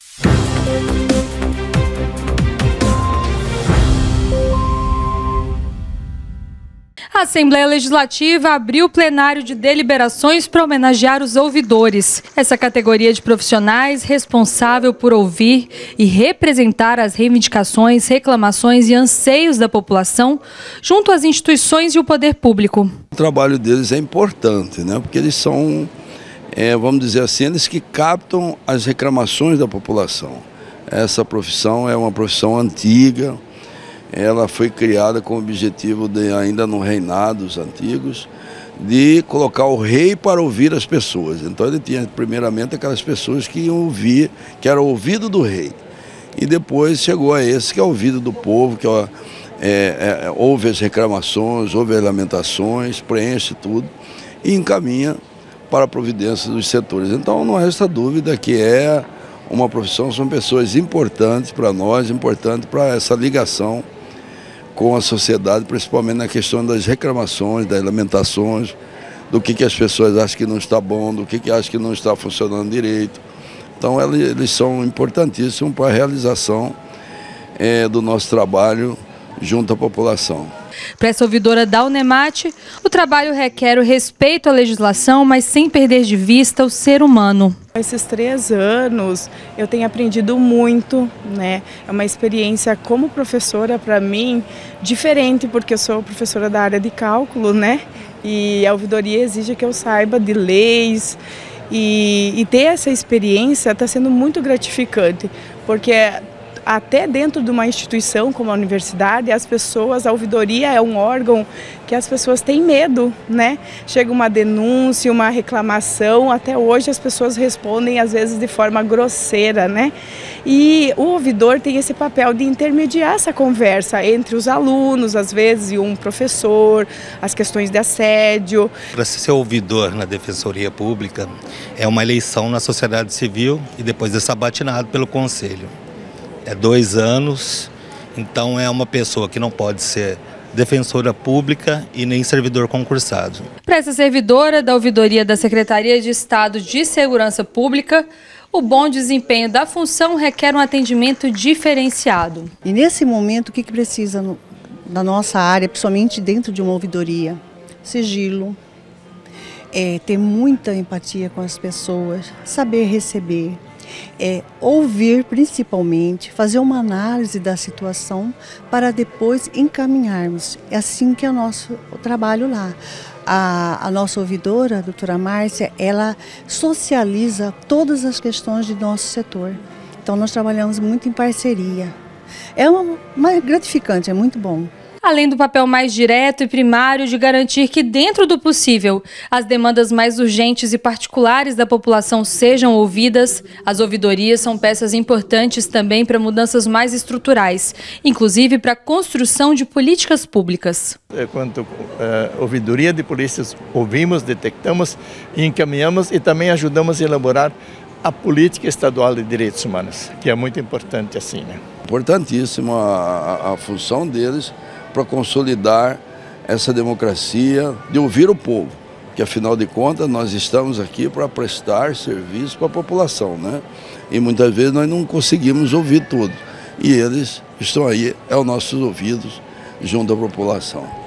A Assembleia Legislativa abriu o plenário de deliberações para homenagear os ouvidores. Essa categoria de profissionais responsável por ouvir e representar as reivindicações, reclamações e anseios da população junto às instituições e o poder público. O trabalho deles é importante, né? Porque eles são, vamos dizer assim, eles que captam as reclamações da população. Essa profissão é uma profissão antiga. Ela foi criada com o objetivo de, ainda no reinados antigos, de colocar o rei para ouvir as pessoas. Então ele tinha primeiramente aquelas pessoas que iam ouvir, que era o ouvido do rei. E depois chegou a esse que é o ouvido do povo, que ouve as reclamações, ouve as lamentações, preenche tudo e encaminha para a providência dos setores. Então não resta dúvida que é uma profissão, são pessoas importantes para nós, importantes para essa ligação com a sociedade, principalmente na questão das reclamações, das lamentações, do que as pessoas acham que não está bom, do que acham que não está funcionando direito. Então eles são importantíssimos para a realização do nosso trabalho junto à população. Para essa ouvidora da Unemate, o trabalho requer o respeito à legislação, mas sem perder de vista o ser humano. Esses 3 anos eu tenho aprendido muito, né? É uma experiência como professora para mim diferente, porque eu sou professora da área de cálculo, né? E a ouvidoria exige que eu saiba de leis e ter essa experiência está sendo muito gratificante, porque até dentro de uma instituição como a universidade, a ouvidoria é um órgão que as pessoas têm medo, né? Chega uma denúncia, uma reclamação, até hoje as pessoas respondem às vezes de forma grosseira, né? E o ouvidor tem esse papel de intermediar essa conversa entre os alunos, às vezes, e um professor, as questões de assédio. Para ser ouvidor na Defensoria Pública é uma eleição na sociedade civil e depois é sabatinado pelo Conselho. É 2 anos, então é uma pessoa que não pode ser defensora pública e nem servidor concursado. Para essa servidora da ouvidoria da Secretaria de Estado de Segurança Pública, o bom desempenho da função requer um atendimento diferenciado. E nesse momento, o que precisa na nossa área, principalmente dentro de uma ouvidoria? Sigilo, ter muita empatia com as pessoas, saber receber. Ouvir principalmente, fazer uma análise da situação para depois encaminharmos. É assim que é o nosso trabalho lá. A nossa ouvidora, a doutora Márcia, ela socializa todas as questões do nosso setor. Então nós trabalhamos muito em parceria. É gratificante, é muito bom. Além do papel mais direto e primário de garantir que, dentro do possível, as demandas mais urgentes e particulares da população sejam ouvidas, as ouvidorias são peças importantes também para mudanças mais estruturais, inclusive para a construção de políticas públicas. Quanto ouvidoria de polícias, ouvimos, detectamos e encaminhamos e também ajudamos a elaborar a política estadual de direitos humanos, que é muito importante assim, né? Importantíssima a função deles para consolidar essa democracia de ouvir o povo, que afinal de contas nós estamos aqui para prestar serviço para a população, né? E muitas vezes nós não conseguimos ouvir tudo, e eles estão aí, os nossos ouvidos junto à população.